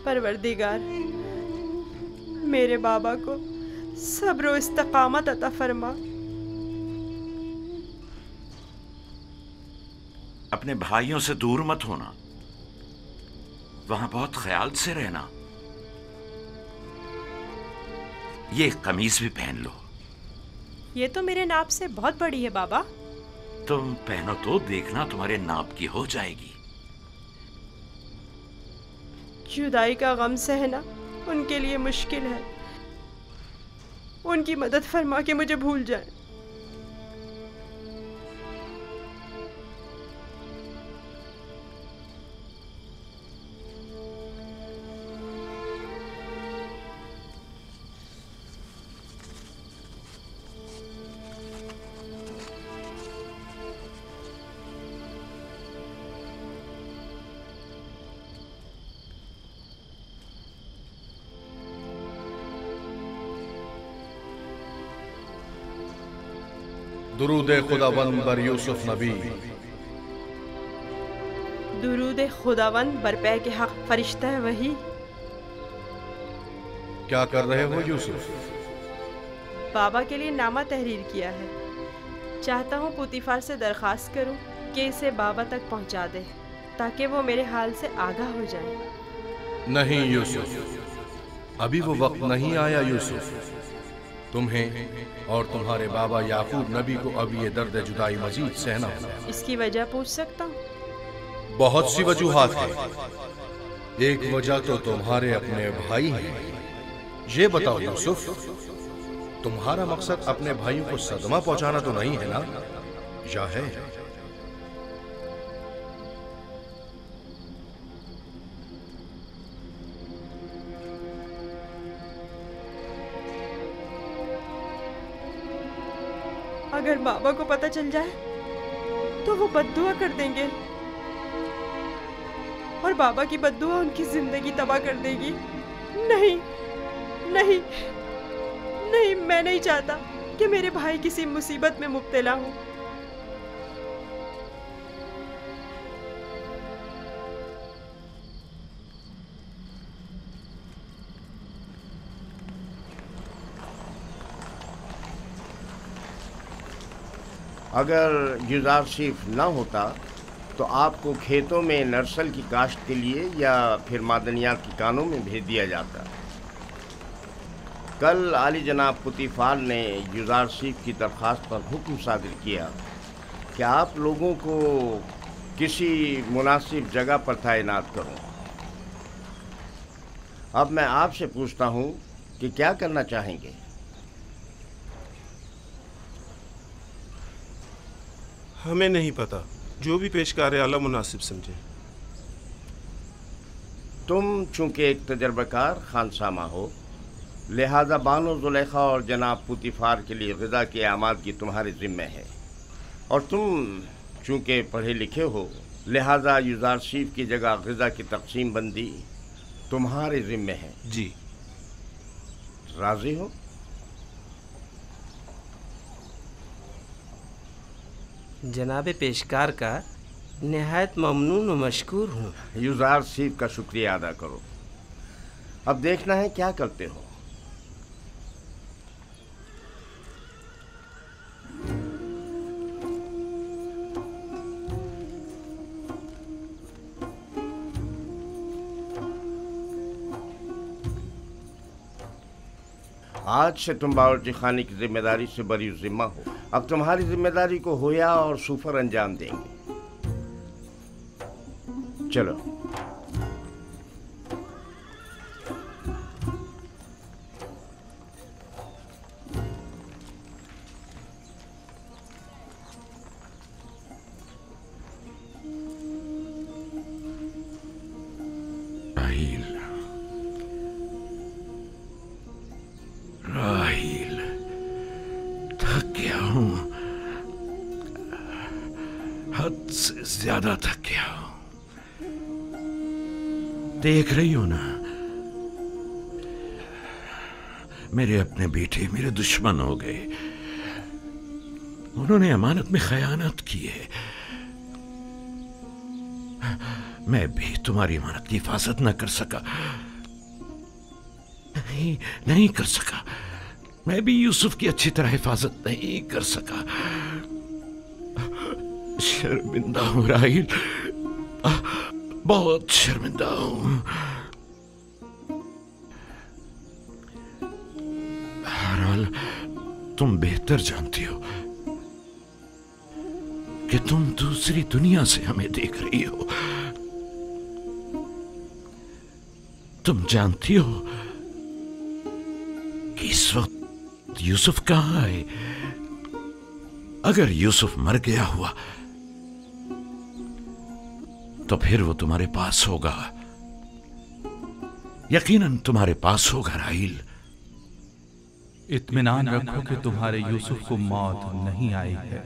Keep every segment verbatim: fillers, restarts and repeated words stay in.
परवरदिगार, मेरे बाबा को सब्र व इस्तकामत अता फरमा। अपने भाइयों से दूर मत होना, वहां बहुत ख्याल से रहना। ये कमीज भी पहन लो। ये तो मेरे नाप से बहुत बड़ी है बाबा। तुम पहनो तो देखना तुम्हारे नाप की हो जाएगी। जुदाई का गम सहना उनके लिए मुश्किल है। उनकी मदद फरमा के मुझे भूल जाए। दुरूद खुदावंद बर यूसुफ नबी। दुरूद खुदावंद बरपे के हक फरिश्ता है वही। क्या कर रहे हो यूसुफ? बाबा के लिए नामा तहरीर किया है। चाहता हूँ पुतीफार से दरख्वास्त करूँ कि इसे बाबा तक पहुँचा दे, ताकि वो मेरे हाल से आगाह हो जाए। नहीं यूसुफ, अभी वो वक्त नहीं आया यूसुफ। तुम्हें और तुम्हारे बाबा याकूब नबी को अब ये दर्द जुदाई मजीद सहना होगा। इसकी वजह पूछ सकता हूँ? बहुत सी वजूहात हैं। एक वजह तो तुम्हारे अपने भाई हैं। ये बताओ यूसुफ, तुम्हारा मकसद अपने भाइयों को सदमा पहुंचाना तो नहीं है ना, या है? अगर बाबा को पता चल जाए तो वो बद्दुआ कर देंगे, और बाबा की बद्दुआ उनकी जिंदगी तबाह कर देगी। नहीं नहीं नहीं, मैं नहीं चाहता कि मेरे भाई किसी मुसीबत में मुब्तला हो। अगर युजारशिफ न होता तो आपको खेतों में नर्सल की काश्त के लिए या फिर मादनियात की कानों में भेज दिया जाता। कल आली जनाब पुतीफार ने युजारशिफ की दरख्वास्त पर हुक्म सादिर किया कि आप लोगों को किसी मुनासिब जगह पर तैनात करूं। अब मैं आपसे पूछता हूं कि क्या करना चाहेंगे? हमें नहीं पता, जो भी पेशकार आला मुनासिब समझे। तुम चूंकि एक तजर्बाकार खानसामा हो, लिहाजा बानो जुलेखा और जनाब पुतीफार के लिए ग़िज़ा की आमादगी तुम्हारे ज़िम्मे है, और तुम चूंकि पढ़े लिखे हो, लिहाजा युजारशिफ की जगह ग़िज़ा की तकसीम बंदी तुम्हारे ज़िम्मे है। जी। राज़ी हो? जनाब पेशकार का निहायत ममनून व मशकूर हूँ। युजारशिफ का शुक्रिया अदा करो। अब देखना है क्या करते हो। आज से तुम बावर्ची खाने की जिम्मेदारी से बरी जिम्मा हो। अब तुम्हारी जिम्मेदारी को होया और सुफर अंजाम देंगे। चलो। राहील, थक गया हूं, हद से ज्यादा थक गया हूं। देख रही हो ना, मेरे अपने बेटे मेरे दुश्मन हो गए। उन्होंने अमानत में खयानत की है। मैं भी तुम्हारी अमानत की हिफाजत न कर सका नहीं, नहीं कर सका। मैं भी यूसुफ की अच्छी तरह हिफाजत नहीं कर सका। शर्मिंदा हूं राहिल, बहुत शर्मिंदा हूं। बहरहाल तुम बेहतर जानती हो कि तुम दूसरी दुनिया से हमें देख रही हो। तुम जानती हो कि इस वक्त यूसुफ कहां है। अगर यूसुफ मर गया हुआ तो फिर वो तुम्हारे पास होगा, यकीनन तुम्हारे पास होगा राहिल। इत्मीनान रखो कि तुम्हारे यूसुफ को मौत नहीं आई है।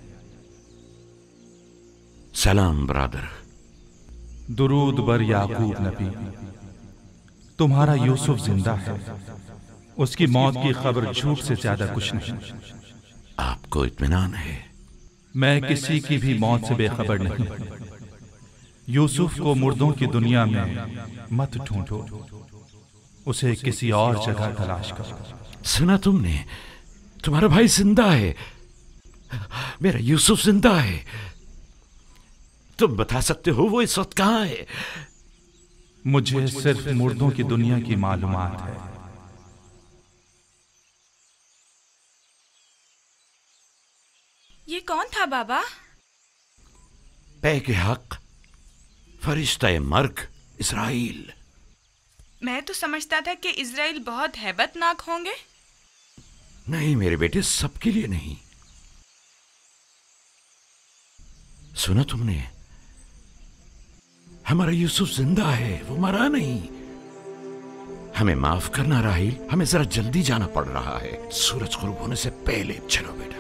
सलाम ब्रादर। दुरूद बर याकूब नबी। तुम्हारा यूसुफ जिंदा है, उसकी मौत की खबर झूठ से ज्यादा कुछ नहीं। आपको इत्मीनान है? मैं किसी की भी मौत से बेखबर नहीं। यूसुफ को मुर्दों की दुनिया में मत ढूंढो, उसे किसी और जगह तलाश करो। सुना तुमने? तुम्हारा भाई जिंदा है, मेरा यूसुफ जिंदा है। तुम बता सकते हो वो इस वक्त कहां है? मुझे सिर्फ मुर्दों की दुनिया की मालूमात है। ये कौन था बाबा? पै के हक फरिश्ता मर्ग इस्राइल। मैं तो समझता था कि इजराइल बहुत हैबतनाक होंगे। नहीं मेरे बेटे, सबके लिए नहीं। सुना तुमने? हमारा यूसुफ जिंदा है, वो मरा नहीं। हमें माफ करना राहिल, हमें जरा जल्दी जाना पड़ रहा है। सूरज गुरूब होने से पहले चलो बेटा।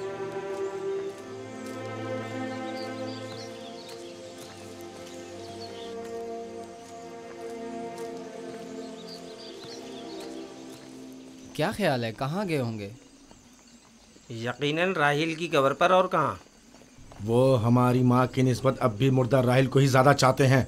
क्या ख्याल है, कहाँ गए होंगे? यकीनन राहिल की कब्र पर, और कहाँ। वो हमारी माँ की निस्बत अब भी मुर्दा राहिल को ही ज्यादा चाहते हैं।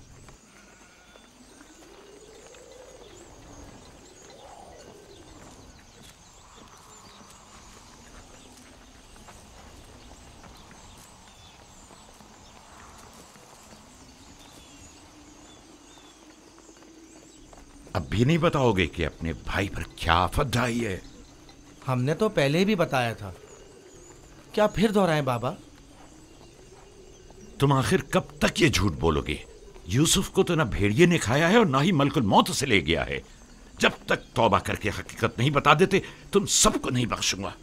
अब भी नहीं बताओगे कि अपने भाई पर क्या आफत ढाई है? हमने तो पहले भी बताया था, क्या फिर दोहराएं बाबा? तुम आखिर कब तक ये झूठ बोलोगे? यूसुफ को तो ना भेड़िए ने खाया है और ना ही मलकुल मौत से ले गया है। जब तक तौबा करके हकीकत नहीं बता देते तुम सबको नहीं बख्शूंगा।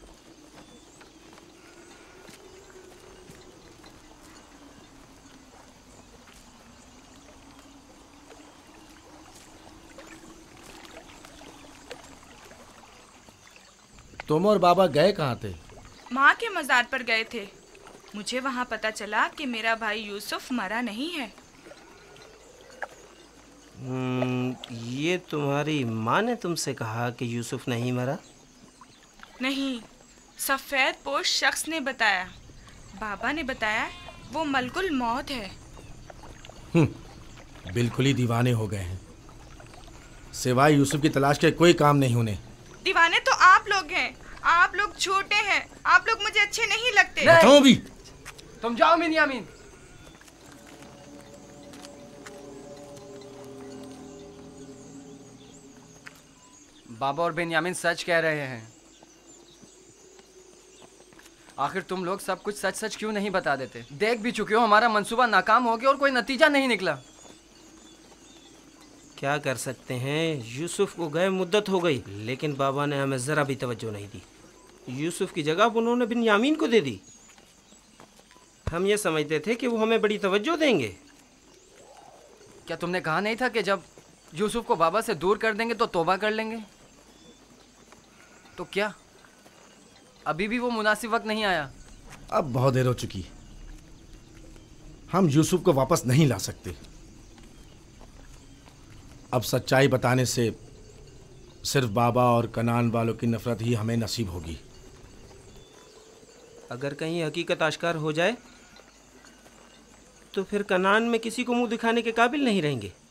तुम और बाबा गए कहाँ थे? माँ के मजार पर गए थे। मुझे वहाँ पता चला कि मेरा भाई यूसुफ मरा नहीं है। ये तुम्हारी माँ ने तुमसे कहा कि यूसुफ नहीं मरा? नहीं, सफ़ेद पोश शख्स ने बताया। बाबा ने बताया वो मलकुल मौत है। बिल्कुल ही दीवाने हो गए हैं। सिवाय यूसुफ की तलाश के कोई काम नहीं उन्हें। दीवाने तो आप लोग हैं। आप लोग झूठे हैं। आप लोग मुझे अच्छे नहीं लगते। बताओ भी। तुम जाओ बिन्यामीन। बाबा और बिन्यामीन सच कह रहे हैं। आखिर तुम लोग सब कुछ सच सच क्यों नहीं बता देते? देख भी चुके हो हमारा मंसूबा नाकाम हो गया और कोई नतीजा नहीं निकला। क्या कर सकते हैं, यूसुफ को गए मुद्दत हो गई, लेकिन बाबा ने हमें ज़रा भी तवज्जो नहीं दी। यूसुफ की जगह उन्होंने बिन्यामीन को दे दी। हम ये समझते थे कि वो हमें बड़ी तवज्जो देंगे। क्या तुमने कहा नहीं था कि जब यूसुफ को बाबा से दूर कर देंगे तो तौबा कर लेंगे? तो क्या अभी भी वो मुनासिब वक्त नहीं आया? अब बहुत देर हो चुकी। हम यूसुफ को वापस नहीं ला सकते। अब सच्चाई बताने से सिर्फ बाबा और कनान वालों की नफरत ही हमें नसीब होगी। अगर कहीं हकीकत आश्कार हो जाए तो फिर कनान में किसी को मुंह दिखाने के काबिल नहीं रहेंगे।